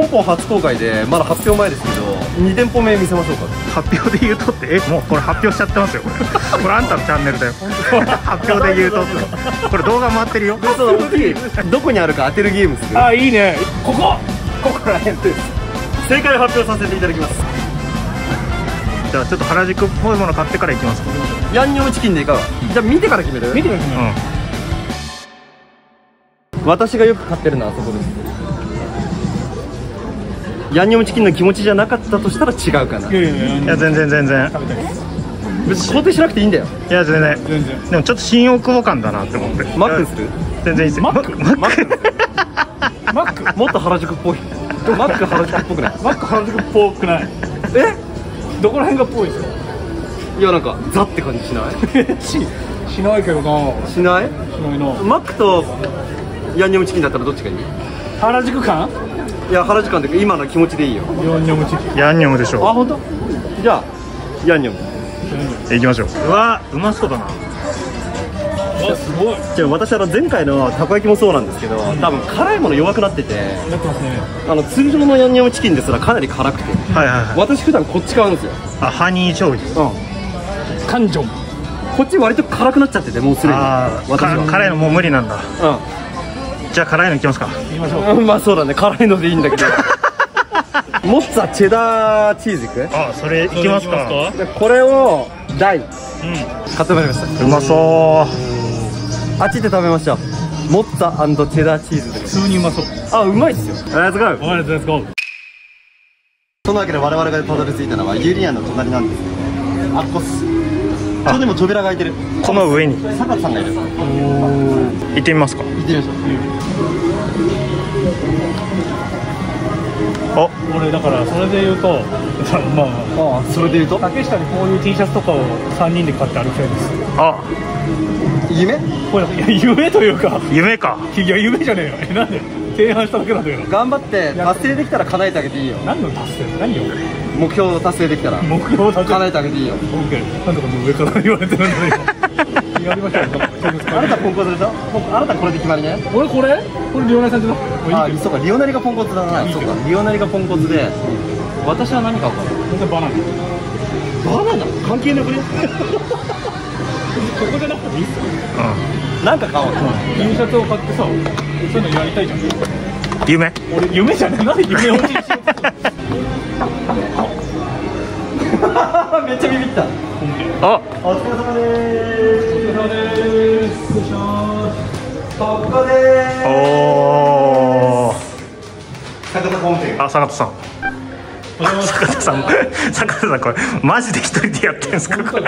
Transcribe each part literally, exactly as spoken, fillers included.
ポンポン初公開でまだ発表前ですけど、に店舗目見せましょうか。 発表で言うとって、え、もうこれ発表しちゃってますよこれ。これあんたのチャンネルだよ。発表で言うとって、これ動画回ってるよ。 どこにあるか当てるゲームする。 あ、いいね。ここここら辺です。正解を発表させていただきます。 じゃあちょっと原宿っぽいもの買ってから行きますか。 ヤンニョムチキンでいかが。じゃあ見てから決める。 見てから決める。 私がよく買ってるのはあそこです。ヤンニョムチキンの気持ちじゃなかったとしたら違うかな。いやいやいや、 いや全然全然別に肯定しなくていいんだよ。 いや全然全然。でもちょっと新大久保感だなって思って。 マックする。 全然いいですよ。 マックマックマックもっと原宿っぽい。マック原宿っぽくない。 マック原宿っぽくない。 え、 どこら辺がっぽいですか。 いやなんかザって感じしないししないけどな。 しないしないな。 マックとヤンニョムチキンだったらどっちがいい。 原宿感。 いや原宿感って今の気持ちでいいよ。 ヤンニョムチキン。 ヤンニョムでしょ。 あ、本当。じゃあヤンニョム行きましょう。うわ、うまそうだな。 わ、すごい。 じゃあ私あの前回のたこ焼きもそうなんですけど、多分辛いもの弱くなってて、 なってますね。 あの通常のヤンニョムチキンですらかなり辛くて、 はいはいはい。 私普段こっち買うんですよ。 あ、ハニー醤油。 うん、 カンジョン。 こっち割と辛くなっちゃってて、もうすでにああ、 私は辛いのもう無理なんだ。じゃあ辛いのいきますか。 行きましょう。 うん、まあそうだね、辛いのでいいんだけどモッツァチェダーチーズいく。 あ、それいきますか。 でこれを大うん、 買ってまいりました。 うまそう。 あっちで食べましょう。モッツァチェダーチーズで。 普通にうまそう。 あ、うまいっすよ。レッツゴー。 はい、レッツゴー。 そのわけで我々がたどり着いたのはユリアンの隣なんですけど、あっこっす。ちょうど今扉が開いてる。 この上に坂田さんがいる。 行ってみますか。 行ってみましょう。 あ、 俺だからそれで言うと、まあああ、それで言うと竹下にこういう T シャツとかをさんにんで買って歩きたいです。 あ、 夢。 これいや夢というか、 夢か。 いや夢じゃねえよ。え、なんで提案しただけなんだけど。 頑張って達成できたら叶えてあげていいよ。 何の達成？何よ。 目標を達成できたら目標を達成。 叶えてあげていいよ。 オッケー。なんとかもう上から言われてるんだけど。やりましょう。 あなたポンコツでしょ。あなたこれで決まりね。 俺これ？これリオナリさんじゃな。 あ、そうか、リオナリがポンコツだな。そうか、リオナリがポンコツで、私は何買おうかな。 私はバナナ。 バナナ関係なくね。 そこじゃなくてもいいっすよ。 なんか買おう。 T シャツを買ってさ、そういうのやりたいじゃん。 夢。 俺夢じゃねえ。なんで夢落ちにしようとしたの。 めっちゃビビった。 あ、 お疲れ様でーす。 お疲れ様でーす。よいしょー。 ここでーす。 おお。 坂田工務店。 あ、坂田さん。坂田さん、坂田さん、これマジで一人でやってんすか。これ。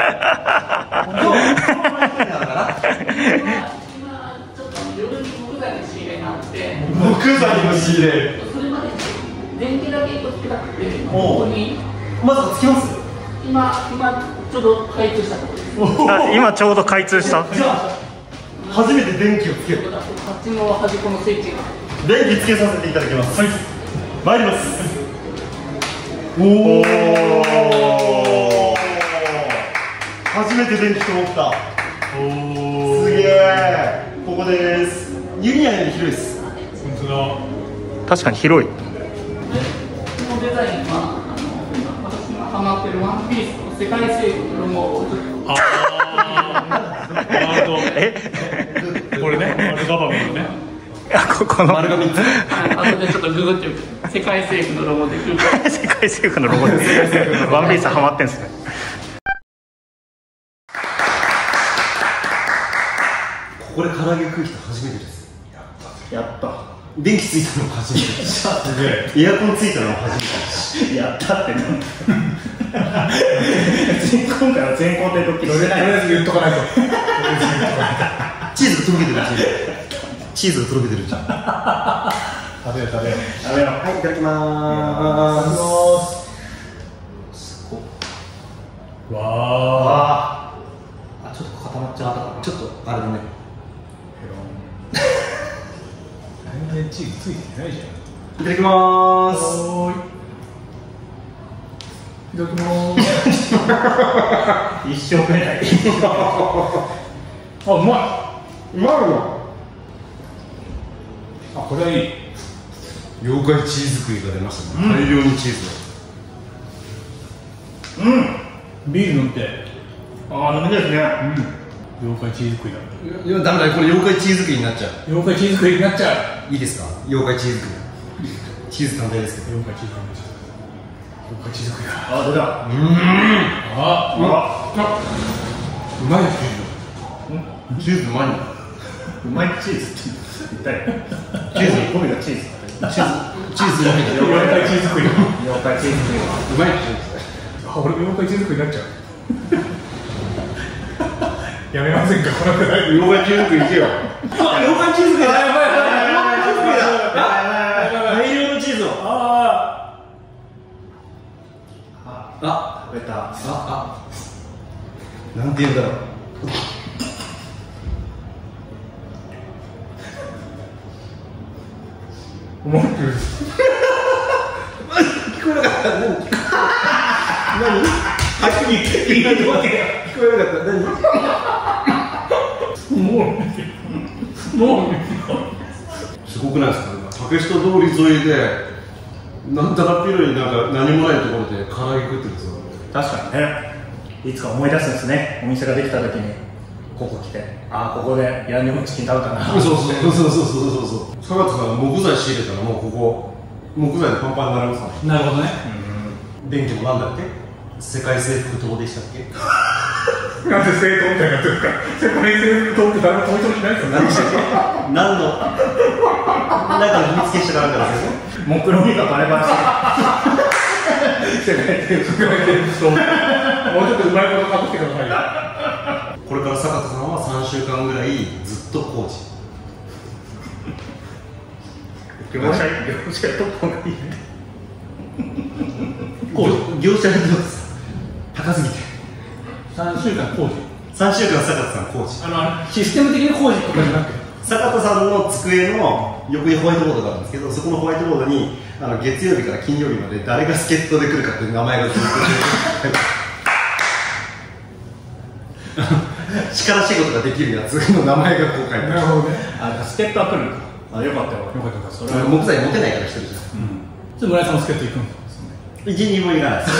木材の仕入れ。 電気だけ一個つけたくて、ここにまずつきます。 今、今ちょうど開通したところです。 あ、今ちょうど開通した。 じゃあ初めて電気をつける。 こっちの端っこのスイッチが。 電気つけさせていただきます。はい。参ります。おお。初めて電気通った。おお。すげえ。ここです。ユニアンより広いです。 本当だ。 確かに広い。 このデザインは、あの私がハマってるワンピースの世界征服のロゴをちょっと。 ああ。なるほど。 え、 これね、丸ガバメンね。 あ、ここの丸がみっつ。 あとでちょっとググってみて、世界征服のロゴで空港。 世界征服のロゴです。ワンピースハマってんすね。 ここで唐揚げ食う人初めてです。やった。電気ついたのも初めてです。エアコンついたのも初めてです。やったってね。 今回は全工程ドッキリしてない。 とりあえず言っとかないと。 チーズがとろけてるじゃん。チーズがとろけてるじゃん。 食べよう食べよう。 食べよう。はい、いただきまーす。すごい。 わあ。 あ、ちょっと固まっちゃったかな。ちょっとあれだね。 全然チーズついてないじゃん。 いただきまーす。 おーい。いただきまーす。 一生食えない。 あ、うまい。 うまいわ。 あ、これはいい。 妖怪チーズ食いが出ましたね、大量にチーズを。 うんビール飲んで。 ああ飲みたいですね。 妖怪チーズ食いだ。 いやダメだ、これ妖怪チーズ食いになっちゃう。 妖怪チーズ食いになっちゃう。 いいですか、妖怪チーズ食い。チーズ単体ですけど。 妖怪チーズ食い。妖怪チーズ食いだ。 あ出た。 うーん、 あ、うまっ。うまいです。 チーズうまいの。 うまいチーズって言ったよ。 チーズ語尾がチーズ。 チーズチーズうまいの。 妖怪チーズ食い。 妖怪チーズ食いはうまいチーズ。 あ、俺妖怪チーズ食いになっちゃう。やめませんか、このくらい。 妖怪チーズ食い行けよ。あ、妖怪チーズ食いだ。 やばいやばいやばい大量のチーズを。 ああ、 食べた。 あ、あ、なんて言うんだろう。 あ、思ってる。 聞こえなかった。何？何？はっきり聞こえなかった。何？ もうもうすごくないですか。竹下通り沿いでなんたらピロになんか何もないところで唐揚げ食ってるんですよ。 確かにね。いつか思い出すんですね。お店ができた時にここ来て、ああここでヤンニョムチキン食べたな。 そうそうそうそうそうそうそう。坂田さん木材仕入れたらもうここ木材でパンパンになりますから。 なるほどね。 電気もなんだっけ？世界征服島でしたっけ？ なんで政党みたいになってるんですか。世界征服党って誰も投票しないですよ。 何でしたっけ？何のなんかの秘密結社があるからですよ。 目論見がバレバレして世界征服党。もうちょっとうまいこと隠してくださいよ。 これから坂田さんはさんしゅうかんぐらいずっと工事。 業者業者やっとった方がいいね。 工事業者やってます。高すぎてさんしゅうかん工事。 さんしゅうかん坂田さん工事。 あのシステム的な工事とかじゃなくて。 坂田さんの机の横にホワイトボードがあるんですけど、そこのホワイトボードにあの月曜日から金曜日まで誰が助っ人で来るかっていう名前がずっと力仕事ができるやつの名前がこう書いてある。 なるほどね。 あ助っ人は来る。あよかったよ。 よかったよかった。 それは木材持てないから一人じゃ。 ちょっと村井さんも助っ人行くんですね。 一人もいらないです。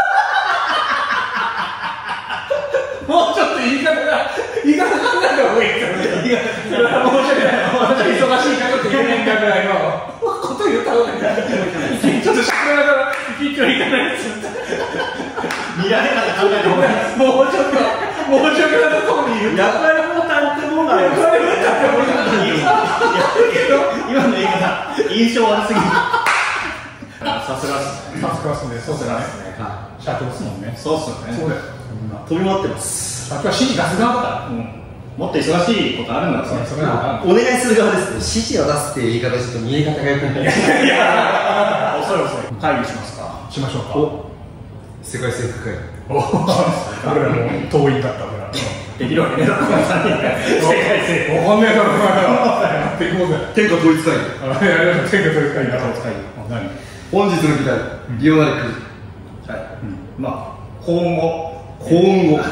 もうちょっと言い方が言い方考えた方がいいですよね。言い方それは申し訳ない。もうちょっと忙しいからって言えないんだぐらいのこと言った方がいい。ちょっとしゃべらながら一挙いかないです。 見られ方考えてもらえもうちょっと申し訳ないところに言う。 やっぱりもうたってもんがあります。今の言い方印象悪すぎる。 さすがさすがですね。そうですね。社長ですもんね。 そうっすよね。 そうです。 飛び回ってます。 社長は指示出す側だから。 もっと忙しいことあるんだろうね。 それはお願いする側ですね。指示を出すっていう言い方ちょっと見え方がよくない。 遅い遅い。会議しますか。 しましょうか。 お世界征服会。 お俺らも遠いんだったから。 できるわけねえだろこのさんにんが。世界征服。 わかんねえだろこの間。やっていこうぜ。 天下統一会議。 あいやいや天下統一会議だ。統一会議。何？ 本日の議題、リオナリクイズ。 はい。まあ今後今後。 間違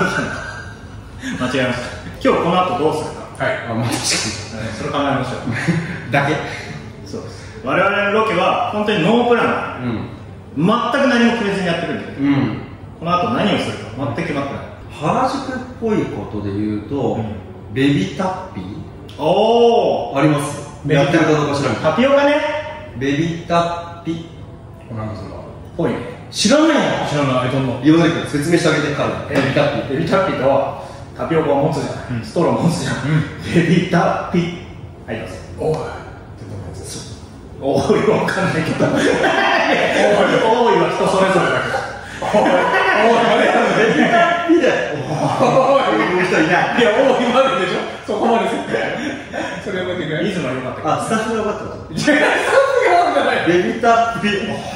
えました。今日この後どうするか。 はい。 あ、まあ確かそれ考えましょう。 に。だけ。 そうです。我々のロケは本当にノープラン。 うん。 全く何も決めずにやってるんで。 うん。 この後何をするか全く決まってない。 原宿っぽいことで言うと、 うんベビタッピーおお。 あります。やってるかどうか知らんけど。 タピオカね。 ベビタッピ何それは。 ぽいね。 知らないの？ 知らない。どんどん。 リオナリクイズ説明してあげてから。ベビタッピー。 ベビタッピーとはタピオカを持つじゃない、 うんストローを持つじゃん、 うんベビタッピーはいどうぞ。 おい。 おいわかんないけどおいは人それぞれだけどおい。おい。 ベビタッピーだよ。 おい。 言う人いない。 いや、おいまででしょ。そこまで説明。それやめてくれ。 リズムは良かったけどあ、スタッフが良かったこと。 いや、さすがなんじゃない。 ベビタッピー。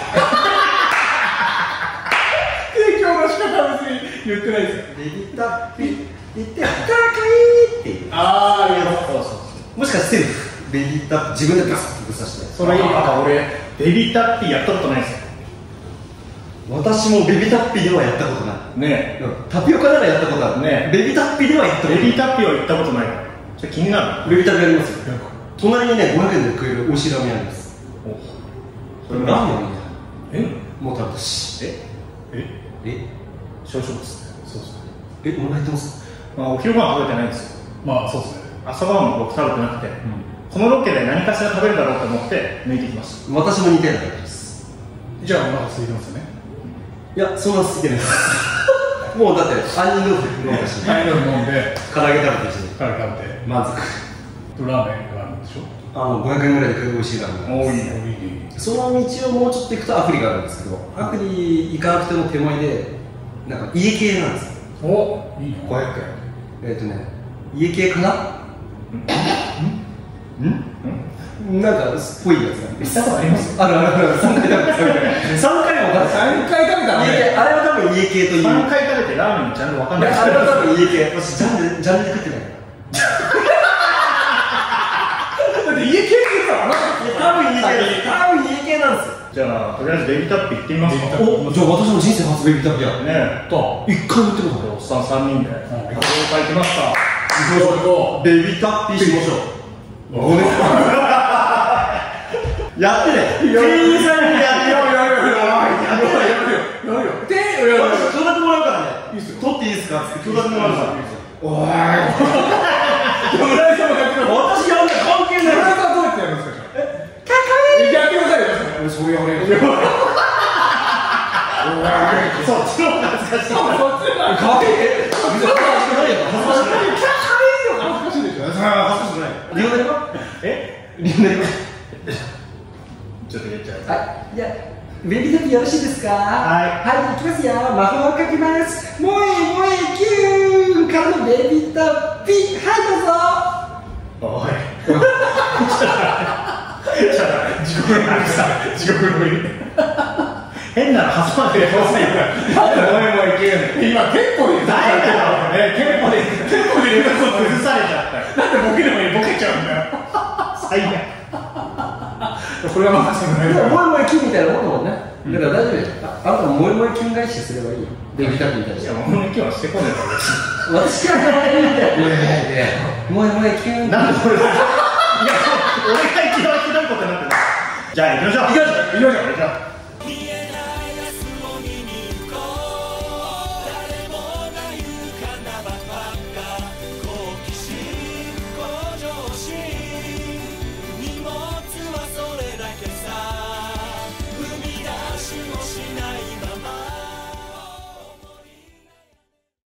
提供の仕方は別に言ってないですよ。 ベビタッピー。言って働かいっていう。 ああ、いや、そうそう。 もしかしてセルフ。ベビタッピー。自分でガスッとぶさして。 それいいか俺ベビタッピーやったことないですよ私もベビタッピーではやったことない。 ねタピオカならやったことある。 ねベビタッピーではやったことない。 ベビタッピーは行ったことないからちょっと気になるベビタッピーありますよ。隣にね、ごひゃくえんで食えるおいしいラーメンあります。 それラーメンみたいな。 えもう食べたし。 えええ小食ですね。そうですね。 え、お腹減ってます？ まあ、お昼ご飯食べてないんですよ。 まあそうですね。 朝ごはんも僕食べてなくて、このロケで何かしら食べるだろうと思って抜いてきました。 私も似てる感じです。 じゃあお腹空いてますよね。 いや、そんな好きでないです。もうだって、杏仁豆腐飲んだし、 タイの飲んで、 唐揚げ食べてるし、 から食べて、 満足。 ラーメンがあるんでしょ。 あの、ごひゃくえんぐらいで食える美味しいラーメン。 多いね。 その道をもうちょっと行くとアフリがあるんですけど、アフリ行かなくても手前で、なんか家系なんですよ。 お、いいな。 ごひゃくえん。えっとね、家系かな？ん？なんか、すっぽいやつが。 行ったことあります？ あるあるある、さんかい食べた。さんかいも分かんない。 さんかい食べたの？ 家系、あれは多分家系という。 さんかい食べてラーメンのジャンルわかんない。 あれは多分家系。私、ジャンル、ジャンルで食ってないから。 だって家系って言ったらあなた多分家系、多分家系なんですよ。 じゃあ、とりあえずベビータップ行ってみますか。 お、じゃあ私も人生初ベビータップや。 ねえ。 と、 一回も言ってことない。 おっさんさんにんで。これを書いてますか。 行こう行こベビータッピーしましょう。やってね。店員さんにやってよ。 う。やるよ、やるよ、やるよ、やるよ。で、やるよ。 私、許諾もらうからね。 いいっすよ。 取っていいですかって許諾もらうから。おい。 村井さんもやってください。 私やんない、関係ない。 村井さんどうやってやるんですか？かかいい。やってくださいよ。 そういう俺。 そっちの方が恥ずかしい。 そっちがかわいい。恥ずかしくないよ。恥ずかしくない。 恥ずかしいでしょ。 恥ずかしくない。リオネルは？ えリオネルは？ ちょっと言っちゃう。 はい。じゃあ、ベビータップよろしいですか？ はいはい、いきますよ。魔法をかけます。もえもえキューンからのベビータッピ。はい、どうぞ。 おい。地獄の森さ、地獄の森。変なの挟まってくださいよ。なんでもえもえキューン。 今、テンポで言う。 誰だろうね。テンポで、テンポで言うと崩されちゃったよ。 なんでボケでもいい、ボケちゃうんだよ。 最悪。 これはまあ、そのでも、もえもえキュンみたいなもんだもんね。だから大丈夫よ。ああなたももえもえキュン返しすればいいよ。ベビータップみたいに。 いや、もう今日はしてこねえから私から言うんだよ。もえもえキュン。 なんで俺が、いや、俺が一番ひどいことになってる。じゃあ行きましょう。 行きましょう。行きましょう。